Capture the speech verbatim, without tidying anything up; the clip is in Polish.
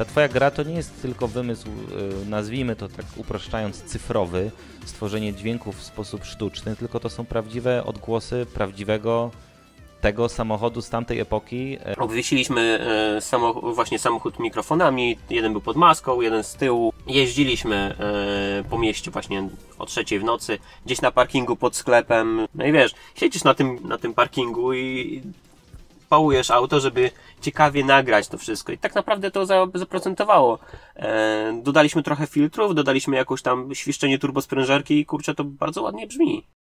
ta twoja gra to nie jest tylko wymysł, nazwijmy to tak upraszczając, cyfrowy, stworzenie dźwięków w sposób sztuczny, tylko to są prawdziwe odgłosy prawdziwego tego samochodu z tamtej epoki. Obwiesiliśmy e, samoch- właśnie samochód mikrofonami, jeden był pod maską, jeden z tyłu. Jeździliśmy e, po mieście właśnie o trzeciej w nocy, gdzieś na parkingu pod sklepem. No i wiesz, siedzisz na tym, na tym parkingu i pałujesz auto, żeby ciekawie nagrać to wszystko. I tak naprawdę to za, zaprocentowało. E, dodaliśmy trochę filtrów, dodaliśmy jakąś tam świszczenie turbosprężarki i kurczę, to bardzo ładnie brzmi.